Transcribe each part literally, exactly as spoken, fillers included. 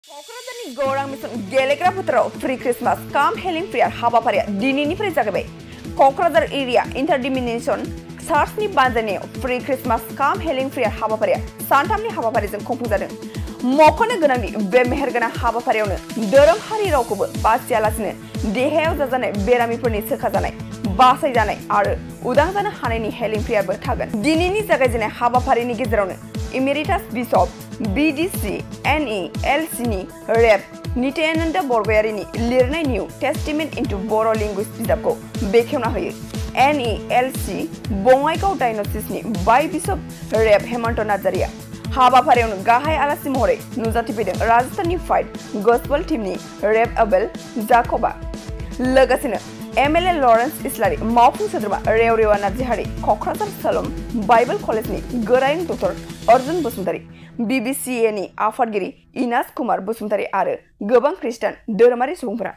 क'क्राझारनि गौरां मिसन गेलेग्रा फोथाराव फ्री क्रिसमास काम हेलिं प्रेयार हाबाफारिया दिनैनिफ्राय जागायबाय। क'क्राझार एरिया इन्टारडिमिनेशन चार्चनि बानजायनायाव फ्री क्रिसमास काम हेलिं प्रेयार हाबाफारिया सानथामनि हाबाफारिजों खुंफुंजादों। मख'नो गोनांदि बे मेहेरगोनां हाबाफारियावनो धोरोमारि रावखौबो बासियालासिनो देहायाव जाजानाय बेरामिफोरनि सोखाजानाय, बासायजानाय आरो उदां जानो हानायनि हेलिं प्रेयारबो थागोन। दिनैनि जागायजेननाय हाबाफारिनि गेजेरावनो emeritus bishop B D C N E L C नि रेप नित्यानन्द बरगयारिनि लिरनाय new testament into Bodo' language बिजाबखौ बेखेवना होयो। N E L C Bongaigaon डायनसिसनि बाइ बिशप रेप हेमन्त नार्जारिया हाबाफारियावनो गाहाय आलासि महरै नुजाथिफैदों। राजस्थाननि फाइट गस्पेल टीमनि रेप अबेल जाकबा, लोगोसेनो M L A Lawrence Islary, मावफुं सोद्रोमा रेवरेवा नार्जिहारि, क'क्राझार सलम बाइबल कलेजनि गोरायुं doctor Arjun Basumatary, B B C ए नि आफादगिरि इनास कुमार बसुमतारी आरो गोबां खृष्टान धोरोमारि सुबुंफोरा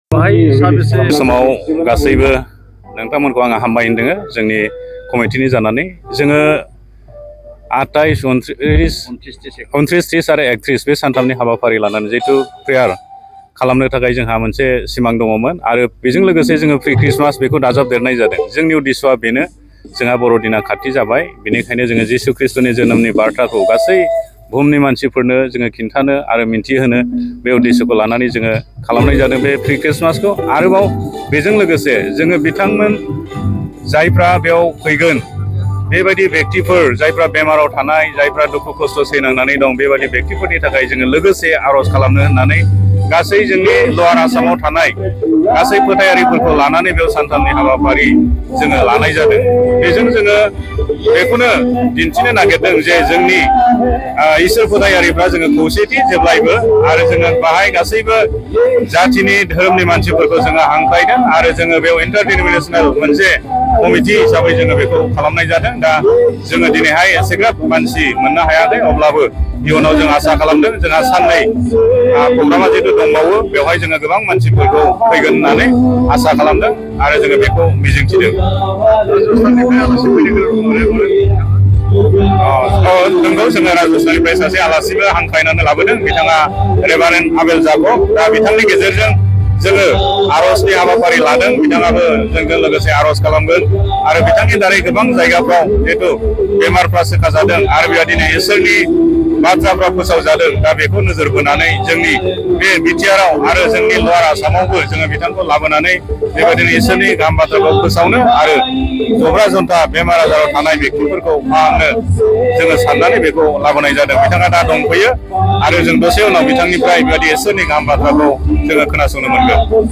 बे समाव गासैबो नोंथांमोनखौ आङो हामबाय होनदों। जोंनि कमिटिनि जानानै जोङो आटाइस उनत्रिस उनत्रिस त्रिस आरो एकत्रिस बे सानथामनि हाबाफारि लानानै जिहेतु प्रेयार खालामनो थाखाय जोंहा मोनसे सिमां दङमोन आरो बेजों लोगोसे जोङो प्रि क्रिसमास बेखौ दाजाबदेरनाय जादों। जोंनि उद्देश्यआ बेनो, जोंहा बर'दिना खाथि जाबाय, बेनिखायनो जोङो जिसु ख्रिस्ट'नि जोनोमनि बार्थाखौ गासै बुहुमनि मानसिफोरनो जोङो खिन्थानो आरो मिन्थिहोनो बे उद्देश्यखौ लानानै जोङो खालामनाय जादों बे प्रि क्रिसमासखौ। आरोबाव बेजों लोगोसे जोङो बिथांमोन जायफ्रा बेयाव फैगोन बेबायदि व्यक्तिफोर, जायफ्रा बेमाराव थानाय, जायफ्रा दुखु खस्थ' सैनांनानै दं, बेबायदि व्यक्तिफोरनि थाखाय जोङो लोगोसे आर'ज खालामनो होननानै गासै जोंनि लवार आसामाव थानाय गासै फोथायारिफोरखौ लानानै बेयाव सानथामनि हाबाफारि जोङो लानाय जादों। बेजों जोङो बेखौनो दिन्थिनो नागिरदों जे जोंनि इसोर फोथायारिफ्रा जोङो खौसेथि जेब्लायबो, आरो जोङो बाहाय गासैबो जातिनि धोरोमनि मानसिफोरखौ जोङो हांख्रायदों आरो जोङो बेयाव इन्टारडिमिनेसनेल मोनसे कमिटि हिसाबै जोङो बेखौ खालामनाय जादों। दा जोङो दिनैहाय एसेग्राब मानसि मोननो हायाखै, अब्लाबो इयुनाव जों आसा खालामदों जोंहा साननै प्रग्रामा जिहेतु दंबावो, बेवहाय जोङो गोबां मानसिफोरखौ फैगोन होननानै आसा खालामदों आरो जोङो बेखौ मिजिंथिदों। नंगौ, जोङो राजस्थाननिफ्राय सासे आलासिबो हांख्रायनानै लाबोदों, बिथाङा रेभारेन्ड आबेल जाकब। दा बिथांनि गेजेरजों जोङो आर'जनि हाबाफारि लादों, बिथाङाबो जोंजों लोगोसे आर'ज खालामगोन आरो बिथांनि दारै गोबां जायगाफ्राव जिहेतु बेमारफ्रा सोखाजादों आरो बेबायदिनो इसोरनि बाथ्राफ्रा फोसावजादों। दा बेखौ नोजोर बोनानै जोंनि बे बिटिआरआव आरो जोंनि लवार आसामावबो जोङो बिथांखौ लाबोनानै बेबायदिनो इसोरनि गाहाम बाथ्राखौ फोसावनो आरो जब्रा जन्था बेमार आजाराव थानाय व्यक्तिफोरखौ फाहामनो जोङो साननानै बेखौ लाबोनाय जादों। बिथाङा दा दंफैयो आरो जों दसे उनाव बिथांनिफ्राय बेबायदि इसोरनि गाहाम बाथ्राखौ जोङो खोनासंनो मोनगोन।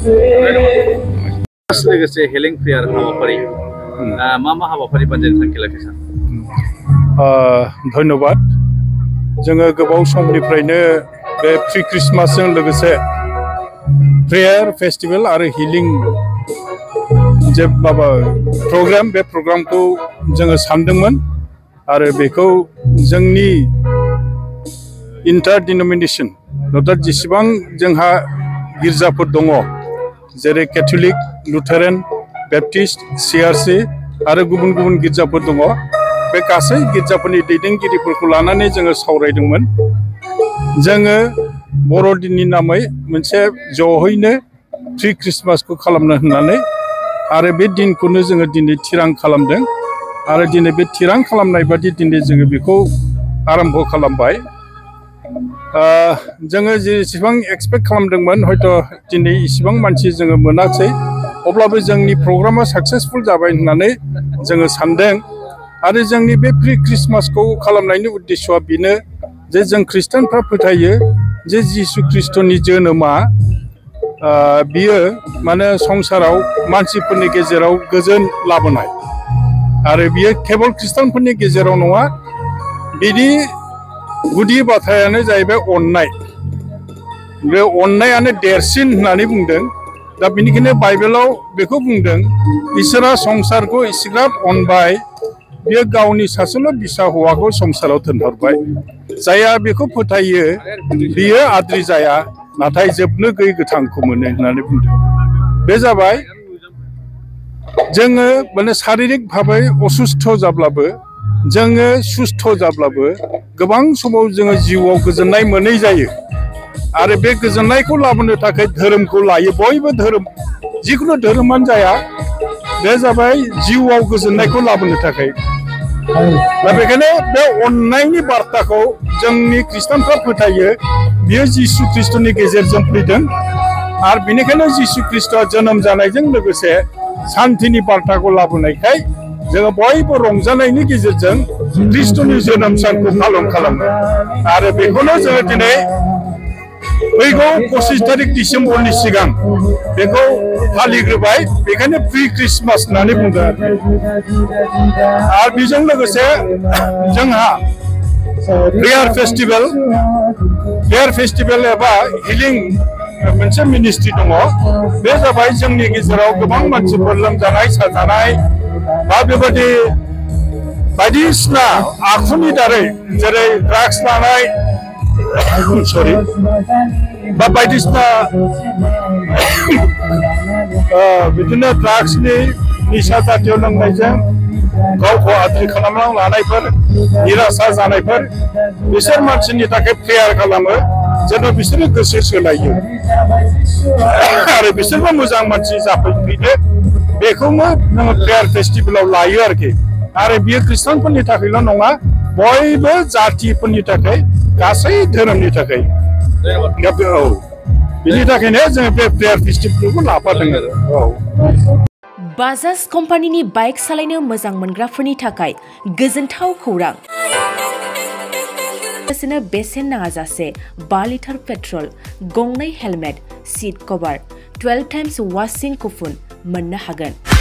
लोगोसे हेलिं प्रेयार हाबाफारि मा मा हाबाफारि बानजायनो थांखि लाखियो सार? धन्यबाद। जोङो गोबाव समनिफ्रायनो बे प्रि क्रिसमासजों लोगोसे प्रेयार फेस्टिभेल आरो हिलिं जे माबा प्रग्राम, बे प्रग्रामखौ जोङो सानदोंमोन आरो बेखौ जोंनि इन्टार डिनोमिनेसन अर्थात जेसेबां जोंहा गिर्जाफोर दङ, जेरै Catholic, Lutheran, Baptist, C R C आरो गुबुन गुबुन गिर्जाफोर दङ, बे गासै गिर्जाफोरनि दैदेनगिरिफोरखौ लानानै जोङो सावरायदोंमोन। जोङो बर'दिननि नामै मोनसे ज'हैनो प्रि क्रिसमासखौ खालामनो होननानै आरो बे दिनखौनो जोङो दिनै थिरां खालामदों आरो दिनै बे थिरां खालामनाय बादि दिनै जोङो बेखौ आरम्भ खालामबाय। जोङो जेसेबां एक्सपेक्ट खालामदोंमोन, हयथ' दिनै इसिबां मानसि जोङो मोनाखै, अब्लाबो जोंनि प्रग्रामा साक्सेसफुल जाबाय होननानै जोङो सानदों। आरो जोंनि बे प्रि क्रिसमासखौ खालामनायनि उद्देश्यआ बेनो जे जों खृष्टानफ्रा फोथायो जे जिसु ख्रिस्ट'नि जोनोमा बियो माने संसाराव मानसिफोरनि गेजेराव गोजोन लाबोनाय, आरो बियो केबल खृष्टानफोरनि गेजेराव नङा, बिनि गुदि बाथ्रायानो जाहैबाय अननाय। बे अननायानो देरसिन होननानै बुंदों। दा बेनिखायनो बाइबेलाव बेखौ बुंदों, इसोरा संसारखौ इसिग्राब अनबाय, बियो गावनि सासेल' बिसा हौवाखौ संसाराव दोनहरबाय। जायहा बेखौ फोथायो बियो आद्रि जाया, नाथाय जोबनो गैयै गोथांखौ मोनो होननानै बुंदों। बे जाबाय जोङो माने शारिरिक भाबै असुस्थ जाब्लाबो, जोङो सुस्थ जाब्लाबो गोबां समाव जोङो जिउआव गोजोननाय मोनै जायो। आरो बे गोजोननायखौ लाबोनो थाखाय धोरोमखौ लायो बयबो धोरोम जिखुनु धोरोमानो जाया बे जाबाय जिउआव गोजोननायखौ लाबोनो थाखाय दा बेखायनो बे अननायनि बार्ताखौ जोंनि ख्रिस्टानफ्रा फोथायो बियो जिसु ख्रिस्टनि गेजेरजों फैदों आरो बेनिखायनो जिसु ख्रिस्टआ जोनोम जानायजों लोगोसे शान्तिनि बार्ताखौ लाबोनायखाय जोङो बयबो रंजानायनि गेजेरजों ख्रिस्टनि जोनोम सानखौ पालन खालामो आरो बेखौनो जोङो दिनै फैगौ पसिस तारिख डिसेम्बरनि सिगां बेखौ फालिग्रोबाय बेखायनो प्रि ख्रिस्टमास होननानै बुंदों आरो बेजों लोगोसे जोंहा प्रेयार फेस्टिभेल प्रेयार फेस्टिभेल एबा हिलिं मोनसे मिनिस्ट्रि दङ बे जाबाय जोंनि गेजेराव गोबां मानसिफोर लोमजानाय साजानाय बा बेबायदि बायदिसिना आखुनि दारै जेरै ड्राग्स लानाय सरि बा बायदिसिना बिदिनो ड्राग्सनि निसा जातीय लोंनायजों गावखौ आद्रि खालामना लानायफोर निराशा जानायफोर बिसोर मानसिनि थाखाय प्रेयार खालामो जेन' बिसोरो गोसो सोलायो आरो बिसोरबो मोजां मानसि जाफैफिनो बेखौनो जोङो प्रेयार फेस्टिभेलाव लायो आरोखि आरो बियो ख्रिस्टानफोरनि थाखायल' नङा बयबो जातिफोरनि थाखाय गासै धोरोमनि थाखाय औ बिनि थाखायनो जोङो बे प्रेयार फेस्टिभेलखौ लाफादों आरो औ बाजाज कम्पानिनि बाइक सालायनो मोजां मोनग्राफोरनि थाखाय गोजोनथाव खौरां लोगोसेनो बेसेन नाङाजासे बा लिटार पेट्रल गंनै helmet seat cover twelve times washing coupon मोननो हागोन।